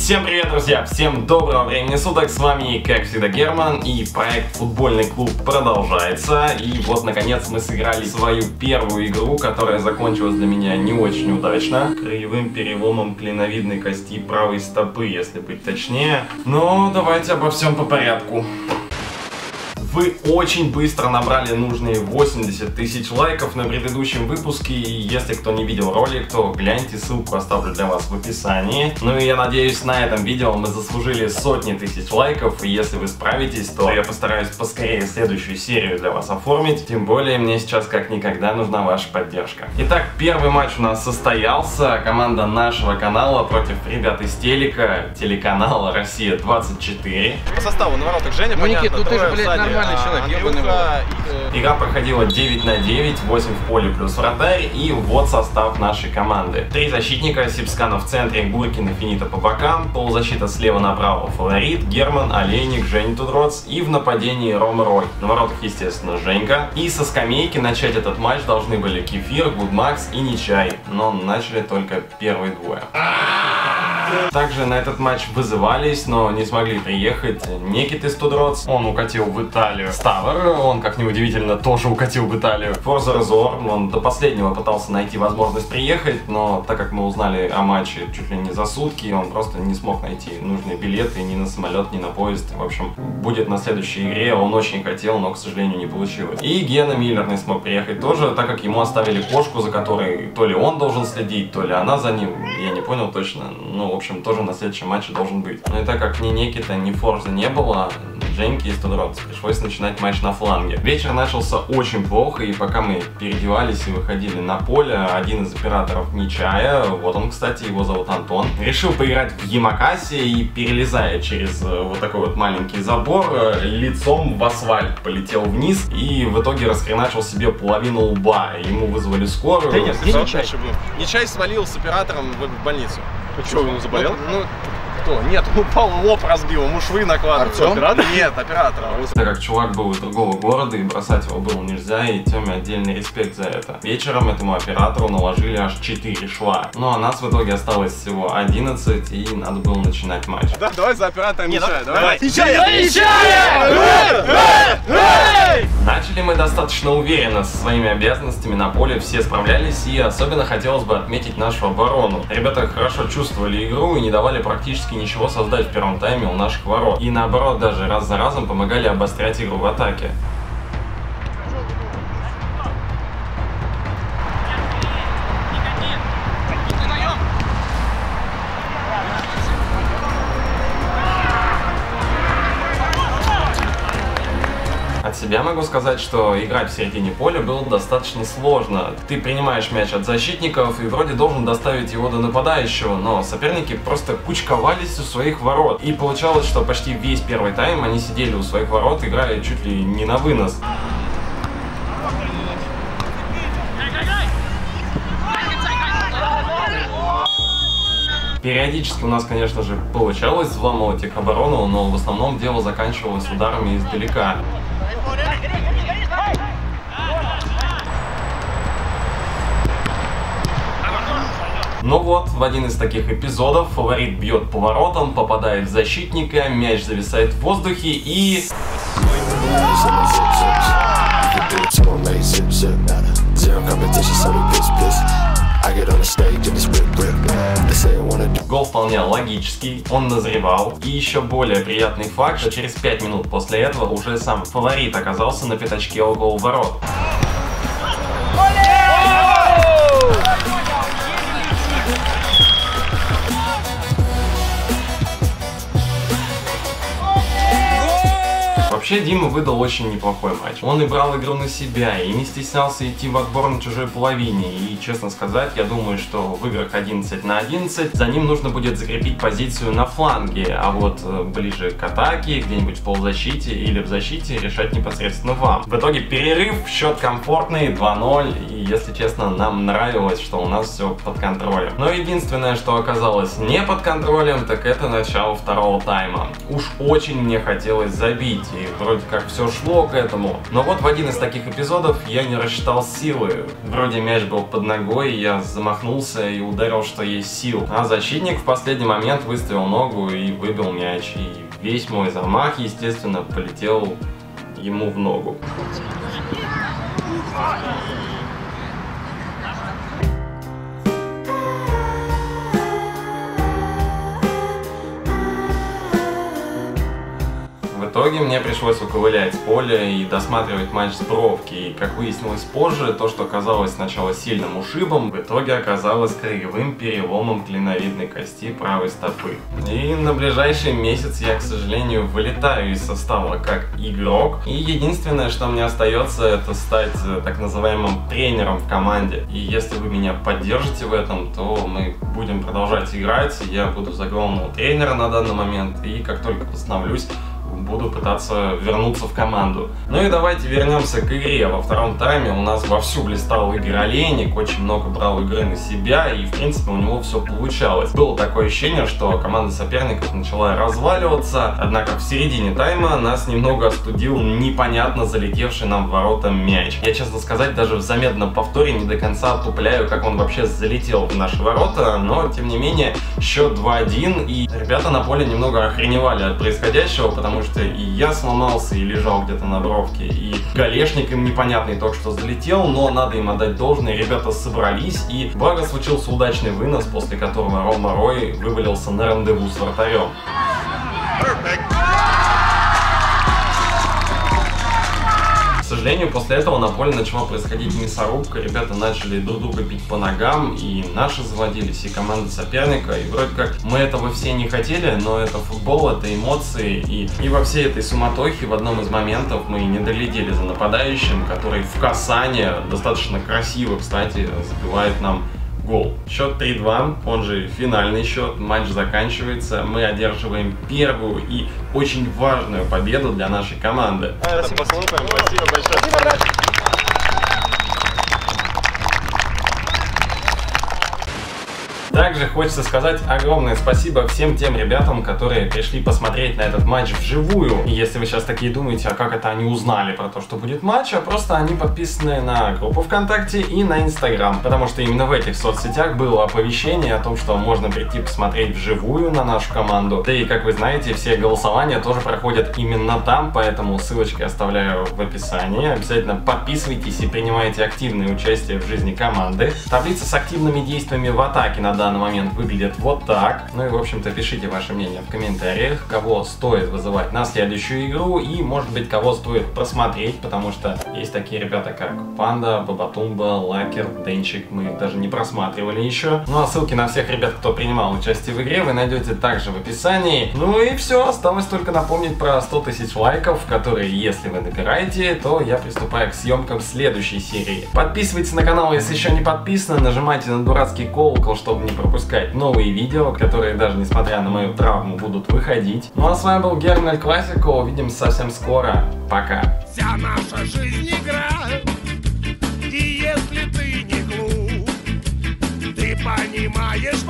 Всем привет, друзья! Всем доброго времени суток! С вами, как всегда, Герман, и проект Футбольный клуб продолжается. И вот, наконец, мы сыграли свою первую игру, которая закончилась для меня не очень удачно. Краевым переломом клиновидной кости правой стопы, если быть точнее. Но давайте обо всем по порядку. Вы очень быстро набрали нужные 80 тысяч лайков на предыдущем выпуске, и если кто не видел ролик, то гляньте, ссылку оставлю для вас в описании. Ну и я надеюсь, на этом видео мы заслужили сотни тысяч лайков, и если вы справитесь, то я постараюсь поскорее следующую серию для вас оформить, тем более мне сейчас как никогда нужна ваша поддержка. Итак, первый матч у нас состоялся, команда нашего канала против ребят из телеканала Россия-24. По составу на воротах Женя, ну, Никит, ну ты же, блядь, нормальный человек, Игра проходила 9 на 9, 8 в поле плюс вратарь, и вот состав нашей команды. 3 защитника: Сипсканов в центре, Гуркин и Финита по бокам, полузащита слева направо Фаворит, Герман, Олейник, Женя Тудроц, и в нападении Рома Рой. На воротах, естественно, Женька. И со скамейки начать этот матч должны были Кефир, Гудмакс и Нечай, но начали только первые двое. Также на этот матч вызывались, но не смогли приехать Никит из Тудроц, он укатил в Италию. Ставр, он, как ни удивительно, тоже укатил в Италию. Форза Резор, он до последнего пытался найти возможность приехать, но так как мы узнали о матче чуть ли не за сутки, он просто не смог найти нужные билеты ни на самолет, ни на поезд. В общем, будет на следующей игре, он очень хотел, но, к сожалению, не получилось. И Гена Миллер не смог приехать тоже, так как ему оставили кошку, за которой то ли он должен следить, то ли она за ним, я не понял точно. Ну, в общем, тоже на следующем матче должен быть. Но и так как ни Никита, ни Форза не было, Женьки из Тудроц, пришлось начинать матч на фланге. Вечер начался очень плохо, и пока мы переодевались и выходили на поле, один из операторов Нечая, вот он, кстати, его зовут Антон, решил поиграть в Ямакасе и, перелезая через вот такой вот маленький забор, лицом в асфальт полетел вниз и в итоге расхреначил себе половину лба. Ему вызвали скорую. Нечай свалил с оператором в больницу. Что, он заболел? Ну, кто? Нет, он упал, лоб разбил, ему швы накладывают. Оператор? Нет, оператора. Так как чувак был из другого города, и бросать его было нельзя, и Тёме отдельный респект за это. Вечером этому оператору наложили аж 4 шва. Ну а нас в итоге осталось всего 11, и надо было начинать матч. Да, давай за оператором Нечая, давай. Начали мы достаточно уверенно со своими обязанностями на поле, все справлялись, и особенно хотелось бы отметить нашу оборону. Ребята хорошо чувствовали игру и не давали практически ничего создать в первом тайме у наших ворот. И наоборот, даже раз за разом помогали обострять игру в атаке. От себя могу сказать, что играть в середине поля было достаточно сложно. Ты принимаешь мяч от защитников и вроде должен доставить его до нападающего, но соперники просто кучковались у своих ворот. И получалось, что почти весь первый тайм они сидели у своих ворот, играя чуть ли не на вынос. Периодически у нас, конечно же, получалось взламывать их оборону, но в основном дело заканчивалось ударами издалека. Ну вот, в один из таких эпизодов Фаворит бьет по воротам, попадает в защитника, мяч зависает в воздухе и... Гол вполне логический, он назревал. И еще более приятный факт, что через 5 минут после этого уже сам Фаворит оказался на пятачке около ворот. Вообще Дима выдал очень неплохой матч. Он и брал игру на себя, и не стеснялся идти в отбор на чужой половине. И, честно сказать, я думаю, что в играх 11 на 11 за ним нужно будет закрепить позицию на фланге, а вот ближе к атаке, где-нибудь в полузащите или в защите решать непосредственно вам. В итоге перерыв, счет комфортный, 2-0, и, если честно, нам нравилось, что у нас все под контролем. Но единственное, что оказалось не под контролем, так это начало второго тайма. Уж очень мне хотелось забить, и вроде как все шло к этому. Но вот в один из таких эпизодов я не рассчитал силы. Вроде мяч был под ногой, я замахнулся и ударил, что есть сил. А защитник в последний момент выставил ногу и выбил мяч. И весь мой замах, естественно, полетел ему в ногу. В итоге мне пришлось уковылять с поля и досматривать матч с бровки. И, как выяснилось позже, то, что казалось сначала сильным ушибом, в итоге оказалось краевым переломом клиновидной кости правой стопы. И на ближайший месяц я, к сожалению, вылетаю из состава как игрок. И единственное, что мне остается, это стать так называемым тренером в команде. И если вы меня поддержите в этом, то мы будем продолжать играть. Я буду за главного тренера на данный момент. И как только восстановлюсь, буду пытаться вернуться в команду. Ну и давайте вернемся к игре. Во втором тайме у нас вовсю блистал Игорь Олейник, очень много брал игры на себя, и в принципе у него все получалось. Было такое ощущение, что команда соперников начала разваливаться, однако в середине тайма нас немного остудил непонятно залетевший нам в ворота мяч. Я, честно сказать, даже в замедленном повторе не до конца отупляю, как он вообще залетел в наши ворота, но тем не менее счет 2-1, и ребята на поле немного охреневали от происходящего, потому что и я сломался, и лежал где-то на бровке, и голешник им непонятный только что залетел, но надо им отдать должное, ребята собрались, и благо случился удачный вынос, после которого Рома Рой вывалился на рандеву с вратарем. К сожалению, после этого на поле начала происходить мясорубка, ребята начали друг друга бить по ногам, и наши заводились, и команда соперника, и вроде как мы этого все не хотели, но это футбол, это эмоции, и во всей этой суматохе в одном из моментов мы не доглядели за нападающим, который в касание, достаточно красиво, кстати, забивает нам гол. Счет 3-2, он же финальный счет, матч заканчивается, мы одерживаем первую и очень важную победу для нашей команды. Спасибо, спасибо большое. Также хочется сказать огромное спасибо всем тем ребятам, которые пришли посмотреть на этот матч вживую. И если вы сейчас такие думаете, а как это они узнали про то, что будет матч, а просто они подписаны на группу ВКонтакте и на Инстаграм. Потому что именно в этих соцсетях было оповещение о том, что можно прийти посмотреть вживую на нашу команду. Да и, как вы знаете, все голосования тоже проходят именно там, поэтому ссылочки оставляю в описании. Обязательно подписывайтесь и принимайте активное участие в жизни команды. Таблица с активными действиями в атаке на данный момент выглядит вот так. Ну и, в общем-то, пишите ваше мнение в комментариях, кого стоит вызывать на следующую игру и, может быть, кого стоит просмотреть, потому что есть такие ребята, как Панда, Бабатумба, Лакер, Денчик, мы их даже не просматривали еще. Ну а ссылки на всех ребят, кто принимал участие в игре, вы найдете также в описании. Ну и все, осталось только напомнить про 100 тысяч лайков, которые, если вы набираете, то я приступаю к съемкам следующей серии. Подписывайтесь на канал, если еще не подписаны, нажимайте на дурацкий колокол, чтобы не пропускать новые видео, которые даже несмотря на мою травму будут выходить. Ну а с вами был Герман Классико, увидимся совсем скоро, пока. Вся наша жизнь игра, и если ты не глуп, ты понимаешь